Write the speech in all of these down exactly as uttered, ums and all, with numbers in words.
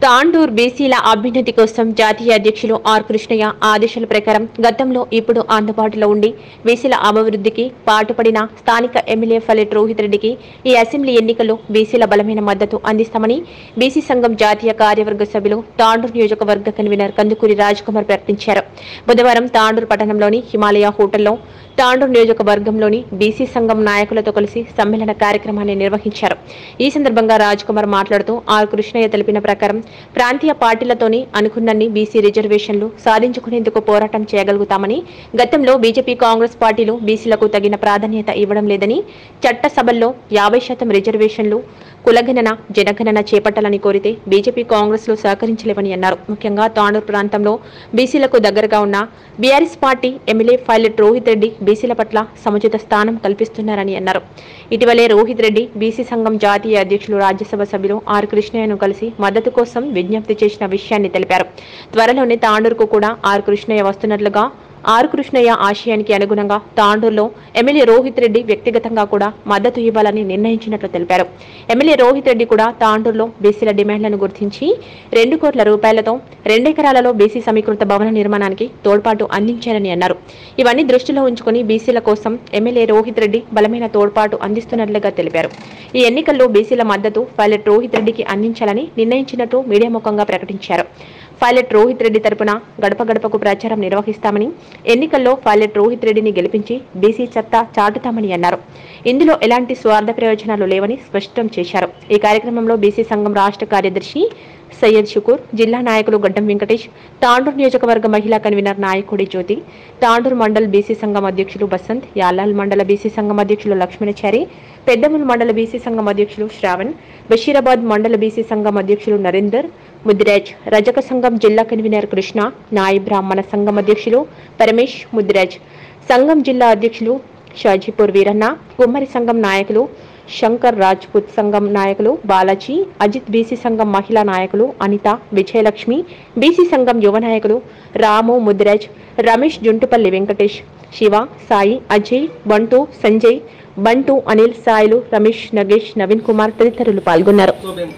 తాండూర్ బీసీల అభ్యున్నతి కోసం జాతీయ అధ్యక్షులు ఆర్ కృష్ణయ్య ఆదేశాల ప్రకారం గతంలో ఇప్పుడు అందుబాటులో ఉండి బీసీల అభివృద్ధికి పాటుపడిన స్థానిక ఎమ్మెల్యే ఫలెట్ రోహిత్ రెడ్డికి ఈ అసెంబ్లీ ఎన్నికల్లో బీసీల బలమైన మద్దతు అందిస్తామని బీసీ సంఘం జాతీయ కార్యవర్గ సభ్యులు తాండూర్ నియోజకవర్గ కన్వీనర్ కందుకూరి రాజ్ కుమార్ ప్రకటించారు. బుధవారం తాండూర్ పట్టణంలోని హిమాలయ హోటల్లో తాండూర్ నియోజకవర్గంలోని బీసీ సంఘం నాయకులతో కలిసి సమ్మేళన కార్యక్రమాన్ని నిర్వహించారు. ఈ సందర్భంగా రాజ్ కుమార్ మాట్లాడుతూ ఆర్ కృష్ణయ్య తెలిపిన ప్రకారం ప్రాంతీయ పార్టీలతోని అనుకున్నన్ని బీసీ రిజర్వేషన్లు సాధించుకునేందుకు పోరాటం చేయగలుగుతామని, గతంలో బీజేపీ కాంగ్రెస్ పార్టీలు బీసీలకు తగిన ప్రాధాన్యత ఇవ్వడం లేదని, చట్టసభల్లో యాభై శాతం రిజర్వేషన్లు కులగణన జనగణన చేపట్టాలని కోరితే బీజేపీ కాంగ్రెస్ లో సహకరించలేవని అన్నారు. ముఖ్యంగా తాండూర్ ప్రాంతంలో బీసీలకు దగ్గరగా ఉన్న BRS party MLA pilot Rohit Reddy బీసీల పట్ల సముచిత స్థానం కల్పిస్తున్నారని అన్నారు. ఇటీవలే రోహిత్ రెడ్డి బీసీ సంఘం జాతీయ అధ్యక్షులు రాజ్యసభ సభ్యులు ఆర్ కృష్ణయ్యను కలిసి మద్దతు కోసం విజ్ఞప్తి చేసిన విషయాన్ని తెలిపారు. త్వరలోనే తాండూర్కు కూడా ఆర్ కృష్ణయ్య వస్తున్నట్లుగా, ఆర్ కృష్ణయ్య ఆశయానికి అనుగుణంగా తాండూరులో ఎమ్మెల్యే రోహిత్ రెడ్డి వ్యక్తిగతంగా కూడా మద్దతు ఇవ్వాలని నిర్ణయించినట్లు తెలిపారు. ఎమ్మెల్యే రోహిత్ రెడ్డి కూడా తాండూరులో బీసీల డిమాండ్లను గుర్తించి రెండు కోట్ల రూపాయలతో రెండెకరాలలో బీసీ సమీకృత భవన నిర్మాణానికి తోడ్పాటు అందించారని అన్నారు. ఇవన్నీ దృష్టిలో ఉంచుకుని బీసీల కోసం ఎమ్మెల్యే రోహిత్ రెడ్డి బలమైన తోడ్పాటు అందిస్తున్నట్లుగా తెలిపారు. ఈ ఎన్నికల్లో బీసీల మద్దతు పైలట్ రోహిత్ రెడ్డికి అందించాలని నిర్ణయించినట్టు మీడియా ముఖంగా ప్రకటించారు. పైలట్ రోహిత్ రెడ్డి తరపున గడప గడపకు ప్రచారం నిర్వహిస్తామని, ఎన్నికల్లో పైలట్ రోహిత్ రెడ్డిని గెలిపించి బీసీ సత్తా చాటుతామని అన్నారు. ఇందులో ఎలాంటి స్వార్థ ప్రయోజనాలు లేవని స్పష్టం చేశారు. ఈ కార్యక్రమంలో బీసీ సంఘం రాష్ట్ర కార్యదర్శి సయ్యద్ షుకూర్, జిల్లా నాయకులు గడ్డం వెంకటేష్, తాండూర్ నియోజకవర్గ మహిళా కన్వీనర్ నాయకుడి జ్యోతి, తాండూర్ మండల్ బీసీ సంఘం అధ్యక్షులు బసంత్, యాలాల్ మండల బీసీ సంఘం అధ్యక్షులు లక్ష్మణచారి, పెద్దమూల్ మండల బీసీ సంఘం అధ్యక్షులు శ్రావణ్, బషీరాబాద్ మండల బీసీ సంఘం అధ్యక్షులు నరేందర్, ముదిరాజ్, రజక సంఘం జిల్లా కన్వీనర్ కృష్ణ, నాయి బ్రాహ్మణ సంఘం అధ్యక్షులు పరమేష్, ముదిరాజ్ సంఘం జిల్లా అధ్యక్షులు షాజీపూర్ వీరన్న, కుమ్మరి సంఘం నాయకులు శంకర్, రాజ్పూత్ సంఘం నాయకులు బాలాజీ, అజిత్, బీసీ సంఘం మహిళా నాయకులు అనిత, విజయలక్ష్మి, బీసీ సంఘం యువ నాయకులు రాము, ముదిరాజ్, రమేష్, జుంటుపల్లి వెంకటేష్, శివ, సాయి, అజయ్, బంటు, సంజయ్, బంటు, అనిల్, సాయిలు, రమేష్, నగేష్, నవీన్ కుమార్ తదితరులు పాల్గొన్నారు.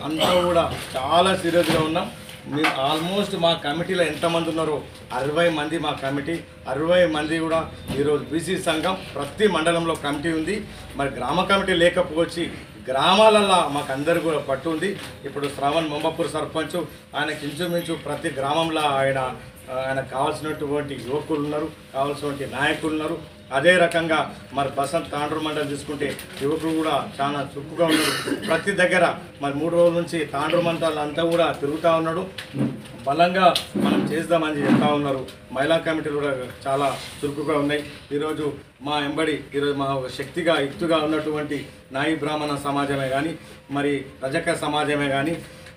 మేము ఆల్మోస్ట్ మా కమిటీలో ఎంతమంది ఉన్నారో అరవై మంది మా కమిటీ, అరవై మంది కూడా ఈరోజు బీసీ సంఘం ప్రతి మండలంలో కమిటీ ఉంది. మరి గ్రామ కమిటీ లేకపోవచ్చు, గ్రామాలలో మాకు అందరు కూడా పట్టు ఉంది. ఇప్పుడు శ్రావణ్ మొంబాపూర్ సర్పంచ్, ఆయనకి ఇంచుమించు ప్రతి గ్రామంలో ఆయన ఆయనకు కావాల్సినటువంటి యువకులు ఉన్నారు, కావాల్సినటువంటి నాయకులు ఉన్నారు. అదే రకంగా మరి బసంత్ తాండూరు మండలం తీసుకుంటే యువకులు కూడా చాలా చురుకుగా ఉన్నారు. ప్రతి దగ్గర మరి మూడు రోజుల నుంచి తాండూరు మండలం అంతా కూడా తిరుగుతూ ఉన్నాడు. బలంగా మనం చేద్దామని చెప్తా ఉన్నారు. మహిళా కమిటీలు కూడా చాలా చురుకుగా ఉన్నాయి. ఈరోజు మా ఎంబడి ఈరోజు మా శక్తిగా యుక్తిగా ఉన్నటువంటి నాయి బ్రాహ్మణ సమాజమే కానీ, మరి రజక సమాజమే కానీ,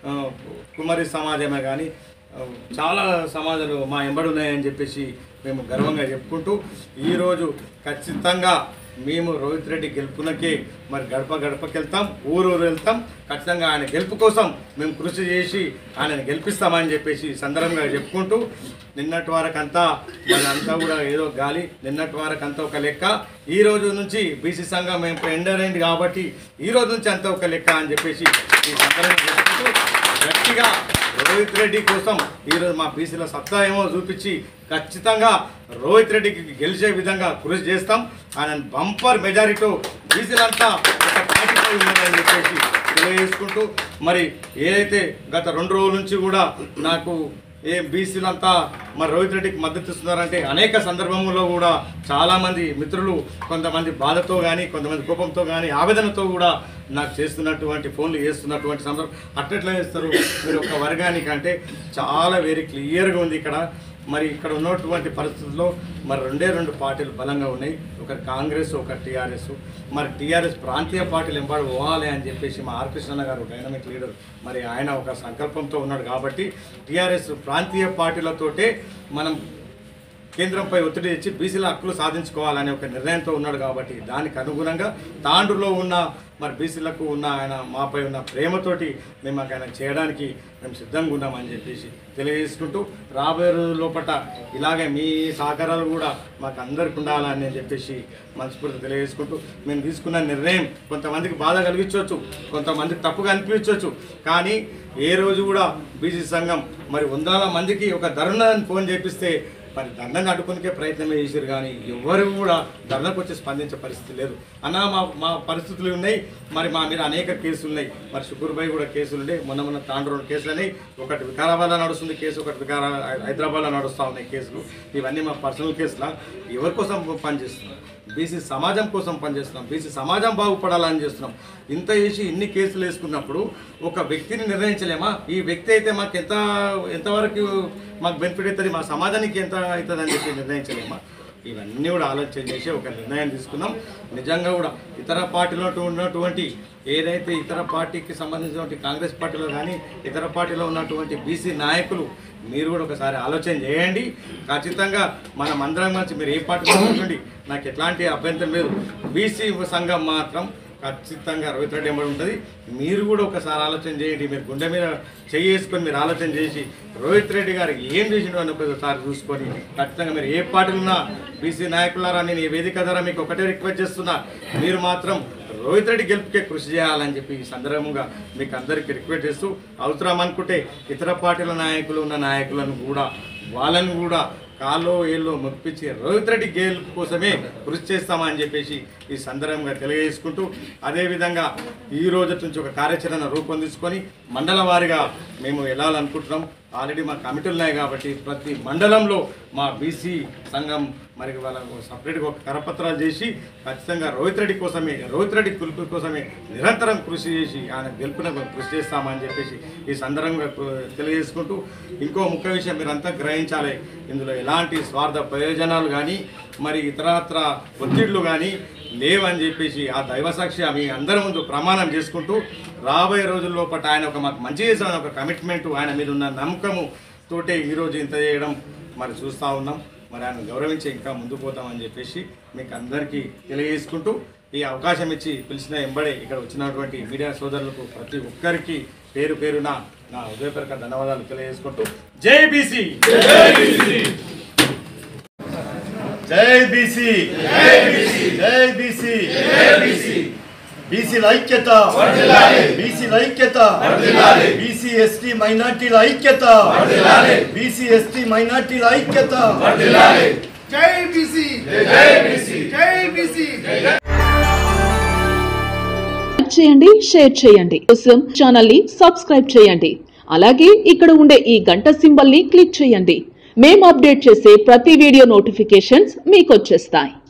కుమారి సమాజమే కానీ చాలా సమాజాలు మా ఎంబడి ఉన్నాయని చెప్పేసి మేము గర్వంగా చెప్పుకుంటూ ఈరోజు ఖచ్చితంగా మేము రోహిత్ రెడ్డి గెలుపునకే మరి గడప గడపకి వెళ్తాం, ఊరు ఊరు వెళ్తాం. ఖచ్చితంగా ఆయన గెలుపు కోసం మేము కృషి చేసి ఆయనను గెలిపిస్తామని చెప్పేసి సందర్భంగా చెప్పుకుంటూ, నిన్నటి వరకు అంతా మనంతా కూడా ఏదో గాలి, నిన్నటి వరకు అంతా ఒక లెక్క, ఈ రోజు నుంచి బీసీ సంఘం మేము ఎండర్ అయింది కాబట్టి ఈ రోజు నుంచి అంతా ఒక లెక్క అని చెప్పేసి ఈ సందర్భంగా చెప్పుకుంటూ గట్టిగా రోహిత్ రెడ్డి కోసం ఈరోజు మా బీసీల సత్తా ఏమో చూపించి ఖచ్చితంగా రోహిత్ రెడ్డికి గెలిచే విధంగా కృషి చేస్తాం. ఆయన బంపర్ మెజారిటీ బీసీలంతా ఒక పార్టీపై ఉన్నారని చెప్పేసి తెలియజేసుకుంటూ, మరి ఏదైతే గత రెండు రోజుల నుంచి కూడా నాకు ఏ బీసీలంతా మరి రోహిత్ రెడ్డికి మద్దతు ఇస్తున్నారంటే అనేక సందర్భంలో కూడా చాలామంది మిత్రులు కొంతమంది బాధతో కానీ, కొంతమంది కోపంతో కానీ, ఆవేదనతో కూడా నాకు చేస్తున్నటువంటి ఫోన్లు చేస్తున్నటువంటి సందర్భం. అట్లెట్లా చేస్తారు మీరు ఒక వర్గానికి అంటే చాలా వెరీ క్లియర్గా ఉంది ఇక్కడ. మరి ఇక్కడ ఉన్నటువంటి పరిస్థితుల్లో మరి రెండే రెండు పార్టీలు బలంగా ఉన్నాయి, ఒకటి కాంగ్రెస్, ఒకటి టీఆర్ఎస్. మరి టీఆర్ఎస్ ప్రాంతీయ పార్టీలు ఎంబడి పోవాలి అని చెప్పేసి మా ఆర్ కృష్ణ గారు డైనమిక్ లీడర్, మరి ఆయన ఒక సంకల్పంతో ఉన్నాడు కాబట్టి టీఆర్ఎస్ ప్రాంతీయ పార్టీలతోటే మనం కేంద్రంపై ఒత్తిడి తెచ్చి బీసీల హక్కులు సాధించుకోవాలనే ఒక నిర్ణయంతో ఉన్నాడు. కాబట్టి దానికి అనుగుణంగా తాండ్రులో ఉన్న మరి బీసీలకు ఉన్న ఆయన మాపై ఉన్న ప్రేమతోటి మేము ఆయన చేయడానికి మేము సిద్ధంగా ఉన్నామని చెప్పేసి తెలియజేసుకుంటూ రాబోయే రోజుల లోపల ఇలాగే మీ సహకారాలు కూడా మాకు అందరికి ఉండాలని చెప్పేసి మనస్ఫూర్తి తెలియజేసుకుంటూ మేము తీసుకున్న నిర్ణయం కొంతమందికి బాధ కలిగించవచ్చు, కొంతమందికి తప్పుగా అనిపించవచ్చు. కానీ ఏ రోజు కూడా బీసీ సంఘం మరి వందల మందికి ఒక ధర్నాన్ని ఫోన్ చేపిస్తే మరి ధర్నాన్ని అడ్డుకునే ప్రయత్నమే చేశారు. కానీ ఎవరు కూడా ధర్నాకు వచ్చి స్పందించే పరిస్థితి లేదు. అన్న మా మా పరిస్థితులు ఉన్నాయి, మరి మా మీద అనేక కేసులు ఉన్నాయి. మరి షుకూర్భాయ్ కూడా కేసులు ఉన్నాయి, మొన్న మొన్న తాండ్రు కేసులు ఉన్నాయి. ఒకటి వికారాబాద్లో నడుస్తుంది కేసు, ఒకటి వికారా హైదరాబాద్లో నడుస్తూ ఉన్నాయి కేసులు. ఇవన్నీ మా పర్సనల్ కేసులా. ఎవరి కోసం పనిచేస్తున్నాం? బీసీ సమాజం కోసం పనిచేస్తున్నాం, బీసీ సమాజం బాగుపడాలని చేస్తున్నాం. ఇంత చేసి ఇన్ని కేసులు వేసుకున్నప్పుడు ఒక వ్యక్తిని నిర్ణయించలేమా? ఈ వ్యక్తి అయితే మాకు ఎంత ఎంతవరకు మాకు బెనిఫిట్ అవుతుంది, మా సమాజానికి ఎంత అవుతుంది అని చెప్పి నిర్ణయించలేమా? ఇవన్నీ కూడా ఆలోచన చేసి ఒక నిర్ణయం తీసుకున్నాం. నిజంగా కూడా ఇతర పార్టీలో ఉన్నటువంటి ఏదైతే ఇతర పార్టీకి సంబంధించినటువంటి కాంగ్రెస్ పార్టీలో కానీ ఇతర పార్టీలో ఉన్నటువంటి బీసీ నాయకులు మీరు కూడా ఒకసారి ఆలోచన చేయండి. ఖచ్చితంగా మనం అందరం కలిసి మీరు ఏ పార్టీలో ఉండండి, నాకు ఎట్లాంటి అభ్యంతరం లేదు. బీసీ సంఘం మాత్రం ఖచ్చితంగా రోహిత్ రెడ్డి ఎంబడి ఉంటుంది. మీరు కూడా ఒకసారి ఆలోచన చేయండి. మీరు గుండె మీద చేసుకొని మీరు ఆలోచన చేసి రోహిత్ రెడ్డి గారు ఏం చేసిండో అని ఒకసారి చూసుకొని ఖచ్చితంగా మీరు ఏ పార్టీలు ఉన్నా బీసీ నాయకులారా నేను ఈ వేదిక ద్వారా మీకు ఒకటే రిక్వెస్ట్ చేస్తున్నా, మీరు మాత్రం రోహిత్ రెడ్డి గెలుపుకే కృషి చేయాలని చెప్పి ఈ సందర్భంగా మీకు అందరికీ రిక్వెస్ట్ చేస్తూ, అవసరం అనుకుంటే ఇతర పార్టీల నాయకులు ఉన్న నాయకులను కూడా వాళ్ళను కూడా కాలో ఏళ్ళు మొప్పించి రోహిత్ రెడ్డి గెలుపు కోసమే కృషి చేస్తామని చెప్పేసి ఈ సందర్భంగా తెలియజేసుకుంటూ, అదేవిధంగా ఈ రోజు నుంచి ఒక కార్యాచరణ రూపొందించుకొని మండల వారీగా మేము వెళ్ళాలనుకుంటున్నాం. ఆల్రెడీ మా కమిటీలు ఉన్నాయి కాబట్టి ప్రతి మండలంలో మా బీసీ సంఘం మరి వాళ్ళకు సపరేట్గా ఒక కరపత్రాలు చేసి ఖచ్చితంగా రోహిత్ రెడ్డి కోసమే రోహిత్ రెడ్డి గెలుపు కోసమే నిరంతరం కృషి చేసి ఆయన గెలుపునకు కృషి చేస్తామని చెప్పేసి ఈ సందర్భంగా తెలియజేసుకుంటూ, ఇంకో ముఖ్య విషయం మీరంతా గ్రహించాలి, ఇందులో ఎలాంటి స్వార్థ ప్రయోజనాలు కానీ మరి ఇతరత్ర ఒత్తిళ్లు కానీ లేవని చెప్పేసి ఆ దైవసాక్షి మీ అందరి ముందు ప్రమాణం చేసుకుంటూ, రాబోయే రోజుల్లో పాటు ఆయన ఒక మాకు మంచి చేసిన ఒక కమిట్మెంట్ ఆయన మీద ఉన్న నమ్మకము తోటే ఈరోజు ఇంత చేయడం మరి చూస్తూ ఉన్నాం. మరి ఆయన గౌరవించి ఇంకా ముందుకు పోతామని చెప్పేసి మీకు అందరికీ తెలియజేసుకుంటూ, ఈ అవకాశం ఇచ్చి పిలిచిన ఎంబడే ఇక్కడ వచ్చినటువంటి మీడియా సోదరులకు ప్రతి ఒక్కరికి పేరు పేరున నా హృదయపూర్వక ధన్యవాదాలు తెలియజేసుకుంటూ, జై బీసీ జై బీసీ జై బీసీ జై బీసీ బీసీల ఐక్యత, బీసీల ఐక్యత, బీసీ ఎస్టీ మైనార్టీల ఐక్యత, బీసీ ఎస్టీ మైనార్టీల ఐక్యత. జై బీసీ జై బీసీ జై బీసీ. చేయండి, షేర్ చేయండి, కోసం ఛానల్ ని సబ్స్క్రైబ్ చేయండి. అలాగే ఇక్కడ ఉండే ఈ గంట సింబల్ ని క్లిక్ చేయండి. మేము అప్డేట్ చేసే ప్రతి వీడియో నోటిఫికేషన్స్ మీకు వచ్చేస్తాయి.